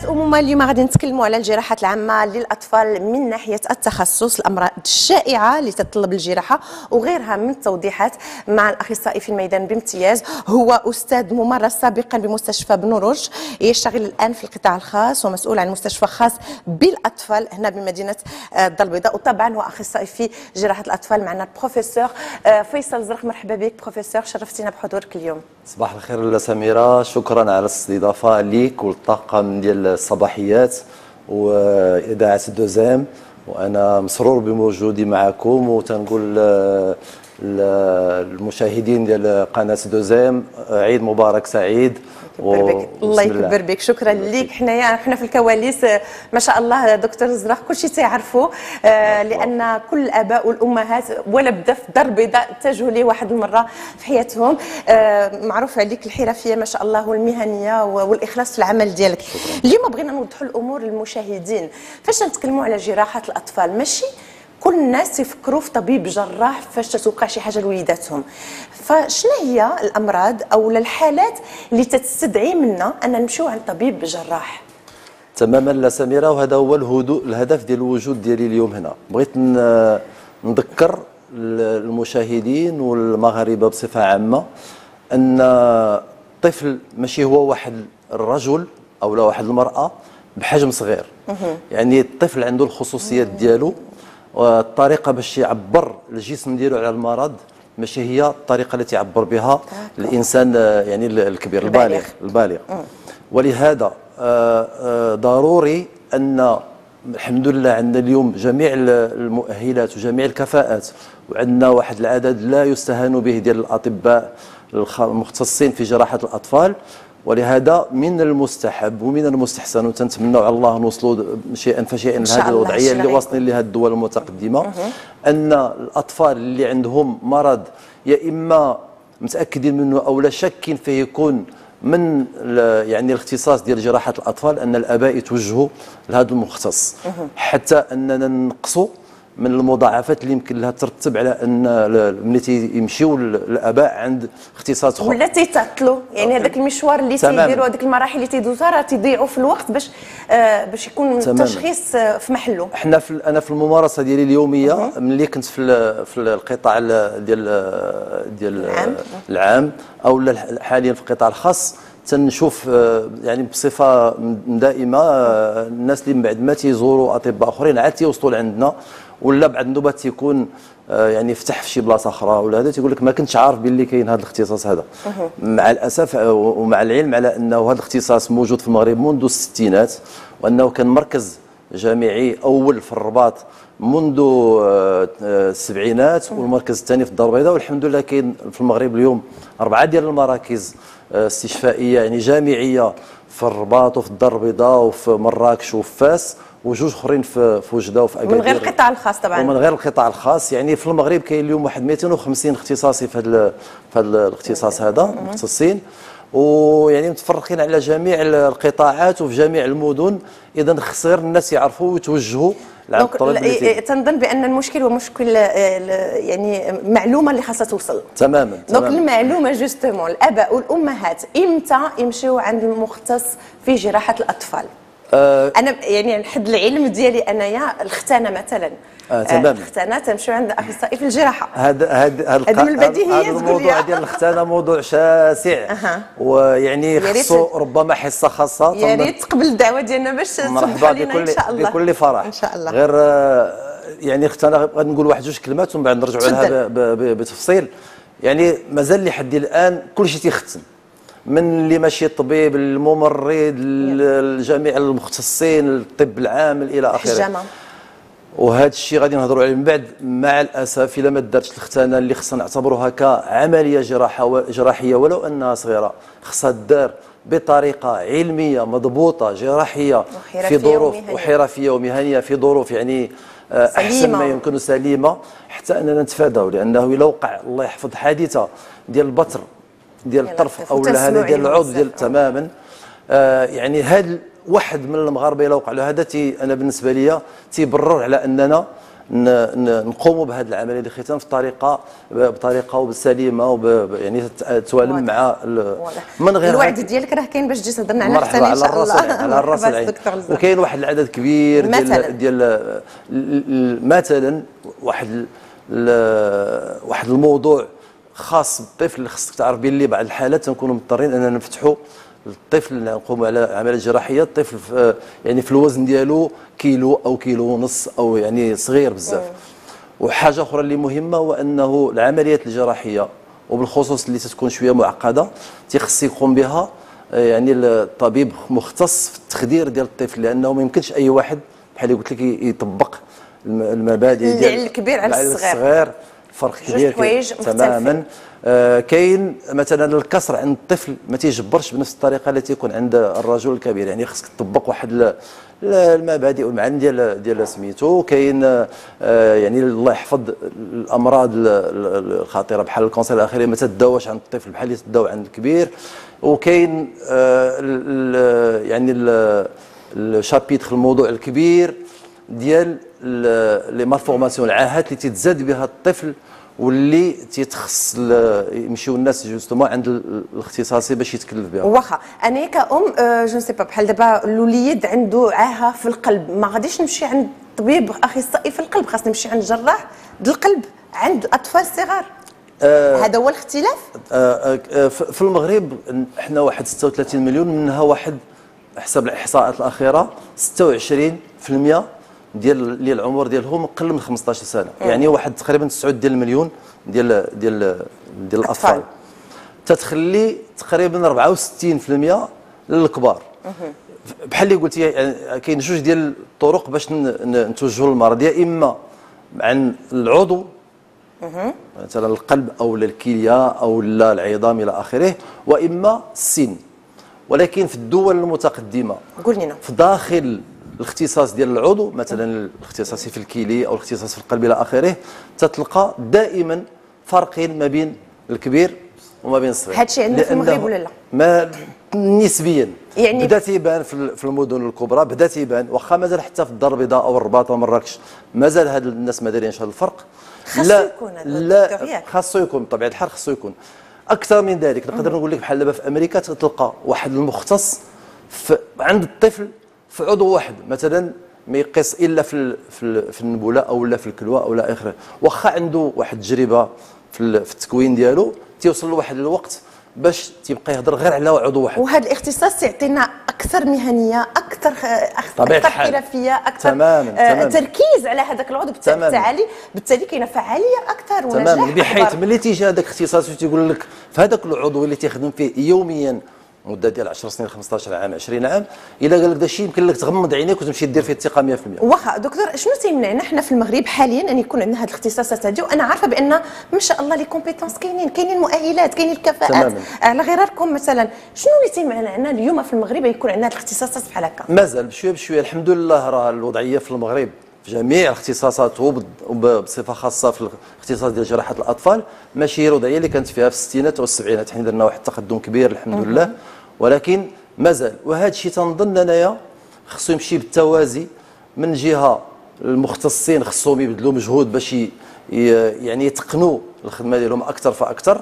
أمومة اليوم غادي نتكلموا على الجراحات العامة للأطفال من ناحية التخصص، الأمراض الشائعة اللي تتطلب الجراحة وغيرها من التوضيحات مع الأخصائي في الميدان بامتياز. هو أستاذ ممرض سابقا بمستشفى بن روج، يشتغل الآن في القطاع الخاص ومسؤول عن مستشفى خاص بالأطفال هنا بمدينة الدار البيضاء، وطبعا هو أخصائي في جراحة الأطفال. معنا البروفيسور فيصل زرق. مرحبا بك بروفيسور، شرفتينا بحضورك اليوم. صباح الخير لاله سميره، شكرا على الاستضافه ليك والطاقم ديال الصباحيات واذاعه الدوزام، وانا مسرور بوجودي معكم، وتنقول المشاهدين ديال قناه دوزام عيد مبارك سعيد. الله يكبر بك. شكرا لك. حنا في الكواليس ما شاء الله دكتور الزرق كلشي تيعرفوا، لان كل الاباء والامهات ولا بدا في الدار البيضاء اتجهوا ليه واحد المره في حياتهم. معروف عليك الحرفيه ما شاء الله والمهنيه والاخلاص في العمل ديالك. اليوم بغينا نوضحوا الامور للمشاهدين. فاش نتكلموا على جراحه الاطفال ماشي كل الناس يفكروا في طبيب جراح فاش تتوقع شي حاجه لوليداتهم. فشنو هي الامراض او الحالات اللي تستدعي منا ان نمشيو عند طبيب جراح؟ تماما لا سميره، وهذا هو الهدف ديال الوجود ديالي اليوم هنا. بغيت نذكر المشاهدين والمغاربه بصفه عامه ان الطفل ماشي هو واحد الرجل او لا واحد المراه بحجم صغير. يعني الطفل عنده الخصوصيات ديالو، والطريقه باش يعبر الجسم ديالو على المرض ماشي هي الطريقه التي يعبر بها الانسان يعني الكبير البالغ. ولهذا ضروري ان الحمد لله عندنا اليوم جميع المؤهلات وجميع الكفاءات، وعندنا واحد العدد لا يستهان به ديال الاطباء المختصين في جراحه الاطفال. ولهذا من المستحب ومن المستحسن، وتنتمنوا على الله نوصلوا شيئا فشيئا لهذه الوضعيه اللي واصلين لها الدول المتقدمه، ان الاطفال اللي عندهم مرض يا اما متاكدين منه او لا شاكين فيه يكون من يعني الاختصاص ديال جراحه الاطفال، ان الاباء يتوجهوا لهذا المختص حتى اننا نقصوا من المضاعفات اللي يمكن لها ترتب على ان ملي يمشيو الاباء عند اختصاص اخر ولا تيتعطلوا. يعني هذاك المشوار اللي تيديروا، هذيك المراحل اللي تيدوزها راه تيضيعوا في الوقت باش يكون التشخيص في محله. انا في الممارسه ديالي اليوميه ملي كنت في القطاع ديال العام او حاليا في القطاع الخاص، تنشوف يعني بصفه دائمه الناس اللي من بعد ما تيزوروا اطباء اخرين عاد تيوصلوا لعندنا، ولا بعد النوبات تيكون يعني فتح في شي بلاصه اخرى ولا هذا، تيقول لك ما كنتش عارف باللي كاين هذا الاختصاص هذا. مع الاسف ومع العلم على انه هذا الاختصاص موجود في المغرب منذ الستينات، وانه كان مركز جامعي اول في الرباط منذ السبعينات، والمركز الثاني في الدار البيضاء. والحمد لله كاين في المغرب اليوم 4 ديال المراكز استشفائيه يعني جامعيه في الرباط وفي الدار البيضاء وفي مراكش وفي فاس، وجوج اخرين في وجده وفي اكادير، من غير القطاع الخاص طبعا. ومن غير القطاع الخاص. يعني في المغرب كاين اليوم واحد 250 اختصاصي في هذا الاختصاص هذا مختصين، ويعني متفرقين على جميع القطاعات وفي جميع المدن. اذا خص غير الناس يعرفوا ويتوجهوا لعند الطبيب. تنظن بان المشكل هو مشكل يعني معلومه اللي خاصها توصل. تماما. دونك المعلومه جوستومون الاباء والامهات امتى يمشيو عند المختص في جراحه الاطفال؟ انا يعني حد العلم ديالي انايا الختانه مثلا، تمام، الختانه تمشيو عند اخصائي في الجراحه. هذا من البديهيات. هذا الموضوع ديال الختانه موضوع شاسع، ويعني خصو ربما حصه خاصه. يا ريت تقبل الدعوه ديالنا باش توضح لنا ان شاء الله بكل فرح. ان شاء الله. غير يعني الختانه غادي نقول واحد جوج كلمات ومن بعد نرجعوا لها بتفصيل. يعني مازال لحد الان كلشي تيختن، من اللي ماشي طبيب الممرض لجميع المختصين الطب العام الى اخره. وهذا الشيء غادي نهضروا عليه من بعد. مع الاسف الا ما دارتش الختانه اللي خصنا نعتبروها كعمليه جراحيه ولو انها صغيره، خصها تدار بطريقه علميه مضبوطه جراحيه في ظروف وحرفيه ومهنيه في ظروف يعني احسن ما يمكن سليمه، حتى اننا نتفاداو. لانه الا وقع الله يحفظ حادثه ديال البتر ديال الطرف او هذا ديال العضو ديال تماما، يعني هذا واحد من المغاربه الا وقع له هذا انا بالنسبه لي تيبرر على اننا نقوموا بهذه العمليه ديال الختان بطريقه سليمه يعني توالم مع من غير الوعد ديالك راه كاين باش تجي تهضرنا على حتى ان شاء الله على الراس العين. وكاين واحد العدد كبير ديال مثلا واحد الموضوع خاص بالطفل اللي خصك تعرف باللي بعض الحالات تنكونوا مضطرين اننا نفتحوا الطفل، نقوموا على عمليه جراحيه. الطفل يعني في الوزن ديالو كيلو او كيلو ونص او يعني صغير بزاف. وحاجه اخرى اللي مهمه هو انه العمليات الجراحيه وبالخصوص اللي تتكون شويه معقده تيخص يقوم بها يعني الطبيب مختص في التخدير ديال الطفل، لانه ما يمكنش اي واحد بحال اللي قلت لك يطبق المبادئ ديال الكبير على الصغير. فرق كبير تماما. كاين مثلا الكسر عند الطفل ما تيجبرش بنفس الطريقه التي تكون عند الرجل الكبير، يعني خصك تطبق واحد المبادئ والمعاني ديال سميتو. كاين يعني الله يحفظ الامراض الخطيره بحال الكونسير الاخيري ما تداواش عند الطفل بحال اللي تداوى عند الكبير. وكاين يعني الشابيتر الموضوع الكبير ديال لي مالفورماسيون العاهات اللي تتزاد بها الطفل واللي تيتخص يمشيو الناس جوستومون عند الاختصاصي باش يتكلف بها. واخا انا كأم جو سي با بحال دابا الوليد عنده عاهه في القلب، ما غاديش نمشي عند طبيب اخصائي في القلب، خاصني نمشي عند جراح ديال القلب عند اطفال صغار. هذا هو الاختلاف. في المغرب احنا واحد 36 مليون، منها واحد حسب الاحصاءات الاخيره 26% ديال العمر ديالهم اقل من 15 سنه. يعني واحد تقريبا 9 ديال المليون ديال الاطفال. تتخلي تقريبا 64% للكبار. بحال اللي قلتي يعني كاين جوج ديال الطرق باش نتوجهوا للمرض، يا اما عن العضو مثلا القلب او الكليه او العظام الى اخره، واما السن. ولكن في الدول المتقدمه قول لنا في داخل الاختصاص ديال العضو مثلا الاختصاصي في الكلي او الاختصاص في القلب الى اخره، تتلقى دائما فرقين ما بين الكبير وما بين الصغير. هادشي عندنا في المغرب ولا لا؟ ما نسبيا يعني بدا تيبان في المدن الكبرى، بدا تيبان واخا مازال حتى في الدار البيضاء او الرباط ومراكش مازال هاد الناس ما دايرينش هذا الفرق. لا خاصو يكون بطبيعه الحال، خاصو يكون اكثر من ذلك. نقدر نقول لك بحال دابا في امريكا تلقى واحد المختص عند الطفل في عضو واحد، مثلا ما يقيس الا في النبوله او لا في الكلوه او لا اخره. واخا عنده واحد التجربه في التكوين ديالو تيوصل لواحد الوقت باش تيبقى يهضر غير على عضو واحد. وهذا الاختصاص يعطينا اكثر مهنيه، اكثر حرفيه، اكثر تمام. تركيز على هذاك العضو، بالتالي كاينه فعاليه اكثر ونجاح تماما. بحيث ملي تيجي هذاك الاختصاص تيقول لك في هذاك العضو اللي تيخدم فيه يوميا مده ديال 10 سنين 15 عام 20 عام، الا قال لك داك الشيء يمكن لك تغمض عينيك وتمشي دير فيه الثقه 100%. واخا دكتور، شنو تيمنعنا حنا في المغرب حاليا ان يكون عندنا هذه الاختصاصات هذه؟ وانا عارفه بان ما شاء الله لي كومبيتونس كاينين المؤهلات، كاينين الكفاءات على غراركم. مثلا شنو اللي تيمنعنا اليوم في المغرب يكون عندنا هذه الاختصاصات بحال هكا؟ مازال بشويه بشويه الحمد لله. راه الوضعيه في المغرب في جميع الاختصاصات وبصفه خاصه في الاختصاص ديال جراحه الاطفال ماشي هي الوضعيه اللي كانت فيها في الستينات والسبعينات. حنا درنا واحد التقدم كبير الحمد لله، ولكن مازال. وهذا الشيء تنظن انايا خصو يمشي بالتوازي. من جهه المختصين خصهم يبذلوا مجهود باش يعني يتقنوا الخدمه ديالهم اكثر فاكثر،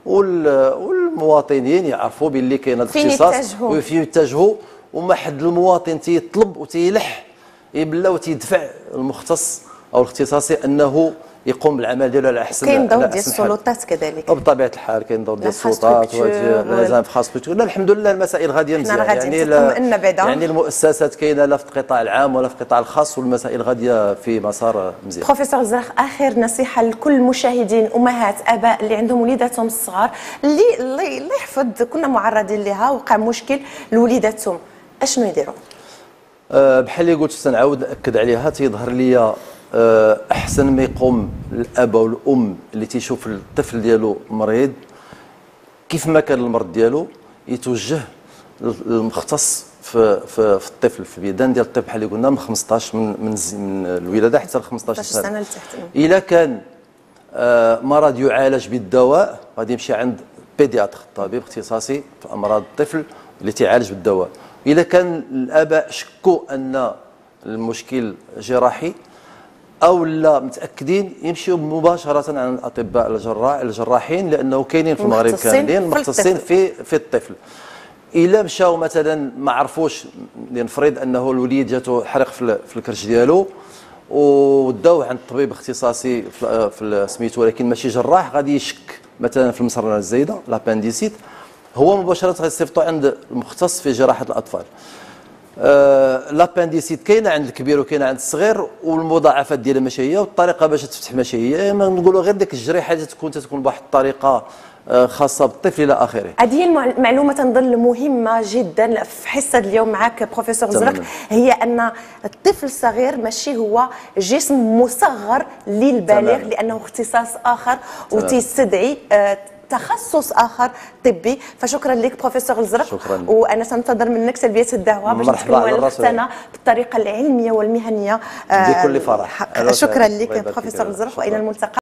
والمواطنين يعرفوا باللي كاين هذا الاختصاص وفين يتجهوا. وما حد المواطن تيطلب وتيلح يبلا وتيدفع المختص او الاختصاصي انه يقوم بالعمل ديالو على احسن. كاين دور ديال السلطات كذلك، وبطبيعه الحال كاين دور ديال السلطات ولازم خاص. لا الحمد لله المسائل غاديه مزيان. يعني المؤسسات كاينه لا في القطاع العام ولا في القطاع الخاص، والمسائل غاديه في مسار مزيان. بروفيسور زرخ، اخر نصيحه لكل المشاهدين، امهات اباء اللي عندهم وليداتهم الصغار اللي يحفظ كنا معرضين لها، وقع مشكل لوليداتهم، اشنو يديروا؟ بحال اللي قلت سنعاود ناكد عليها. تيظهر لي احسن ما يقوم الاب والام اللي تيشوف الطفل ديالو مريض كيف ما كان المرض ديالو يتوجه للمختص في الطفل، في البيدان ديال الطفل بحال اللي قلنا من 15 من الولاده حتى ل 15 سنه لتحت. الا كان مرض يعالج بالدواء غادي يمشي عند بيدياتر، طبيب اختصاصي في امراض الطفل اللي تيعالج بالدواء. اذا كان الاباء شكوا ان المشكل جراحي او لا متاكدين يمشيوا مباشره عن الاطباء الجراحين، لانه كاينين في المغرب كاملين مختصين في الطفل. الا مشاو مثلا ما عرفوش، لنفرض انه الوليد جاتو حرق في الكرش ديالو وداوه عند طبيب اختصاصي في سميتو ولكن ماشي جراح، غادي يشك مثلا في المسرنه الزايده لابانديسيت، هو مباشره غيصيفطو عند المختص في جراحه الاطفال. لابانديسيت كاينه عند الكبير وكاينه عند الصغير، والمضاعفات ديالها ماشي هي، والطريقه باش تفتح ماشي هي، ما نقولوا غير ديك الجريحه اللي تكون بواحد الطريقه خاصه بالطفل الى اخره. هذه المعلومه تنظل مهمه جدا في حصه اليوم معك بروفيسور زرق، هي ان الطفل الصغير ماشي هو جسم مصغر للبالغ، لانه اختصاص اخر وتستدعي تخصص اخر طبي. فشكرا لك بروفيسور الزرق، شكرا. وانا سنتظر منك سلبيه الدعوه باش نتكلموا اختنا بالطريقه العلميه والمهنيه بكل فرح. شكرا لك بروفيسور الزرق، والى الملتقى.